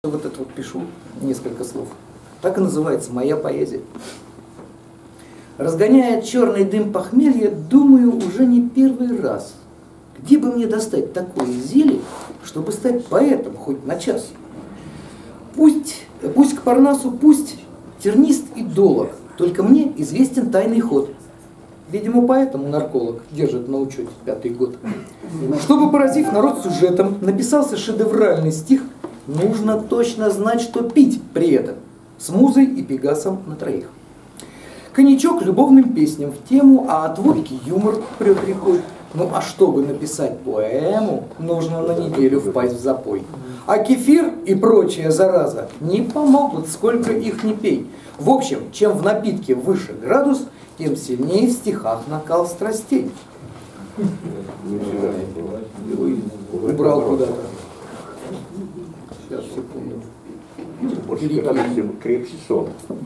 Вот это вот пишу несколько слов. Так и называется моя поэзия. Разгоняя черный дым похмелья, думаю уже не первый раз, где бы мне достать такое зелье, чтобы стать поэтом хоть на час. Пусть к Парнасу, пусть тернист и долог, только мне известен тайный ход. Видимо, поэтому нарколог держит на учете 5-й год. Чтобы, поразив народ сюжетом, написался шедевральный стих, нужно точно знать, что пить при этом, с музой и пегасом на троих. Коньячок любовным песням в тему, а от водки юмор прет рекой. Ну а чтобы написать поэму, нужно на неделю впасть в запой. А кефир и прочая зараза не помогут, сколько их не пей. В общем, чем в напитке выше градус, тем сильнее в стихах накал страстей. Убрал куда-то. Сейчас, секунду. Крепче сон.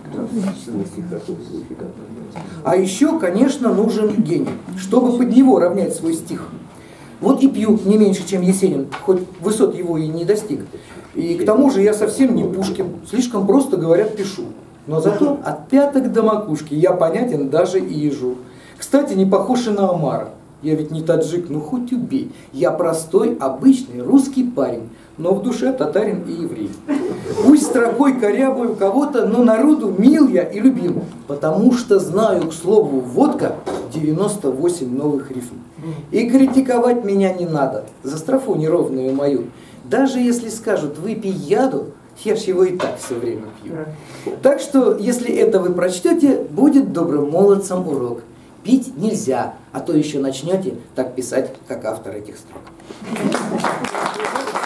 А еще, конечно, нужен гений, чтобы под него равнять свой стих. Вот и пью не меньше, чем Есенин, хоть высот его и не достиг. И к тому же я совсем не Пушкин, слишком просто, говорят, пишу. Но зато от пяток до макушки я понятен даже и ежу. Кстати, не похож и на Омара. Я ведь не таджик, ну хоть убей. Я простой, обычный русский парень, но в душе татарин и еврей. Пусть строкой корябаю кого-то, но народу мил я и любим, потому что знаю, к слову, водка 98 новых рифм. И критиковать меня не надо за строфу неровную мою. Даже если скажут выпей яду, я ж его и так все время пью. Так что, если это вы прочтете, будет добрым молодцам урок. Пить нельзя, а то еще начнете так писать, как автор этих строк.